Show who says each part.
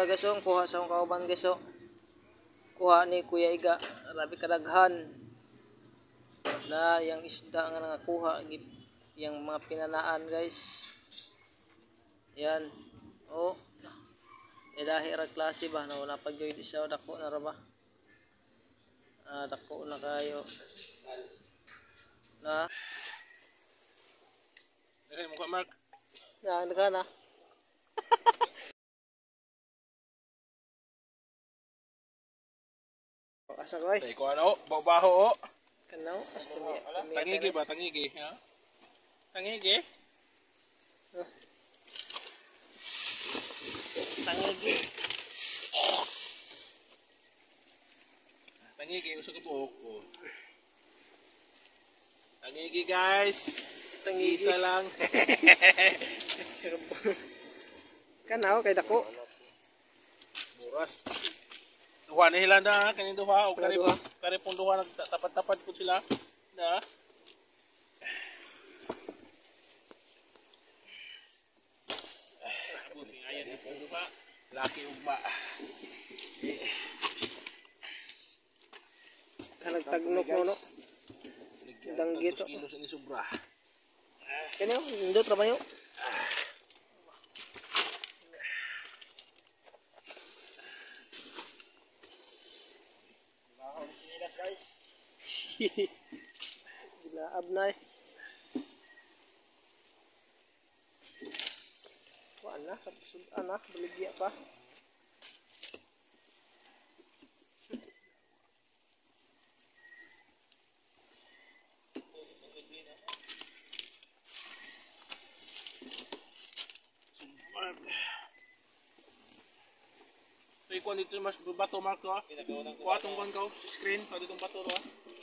Speaker 1: ra guys oh, kuha sa akong kauban guys oh. Kuha ni Kuya Iga, grabe kadaghan. Na yang isda nga nakuha yang mga pinanaan guys. Yan. Oh. Ilahi ra klase ba no napag-join isa dako na ra ba? Dako na kayo. Na.
Speaker 2: Dali mo ka Mark.
Speaker 1: Na na. Asa ko ay?
Speaker 2: Tay ko ano, baho o.
Speaker 1: Kanaw.
Speaker 2: Tangigi ba, tangigi, ha? Tangigi.
Speaker 1: Tangigi.
Speaker 2: Tangigi usok ko po. Tangigi guys.
Speaker 1: Tangigi
Speaker 2: isa lang.
Speaker 1: Kanaw kay dako.
Speaker 2: Buras. Duha na hilanda kanin duha o kare pong duha nagtapat-tapat po sila na. Buti ayan ipong duha. Laki ugma.
Speaker 1: Kanang tagnok no. Danggit to.
Speaker 2: Kilos ni sobra.
Speaker 1: Kani indot ra ba yo? Gila abnay. Wala kapsud anak baligya pa.
Speaker 2: So ikuan dito mas bato Mark ko. Kuha tong kon ko screen pa ditong bato ro.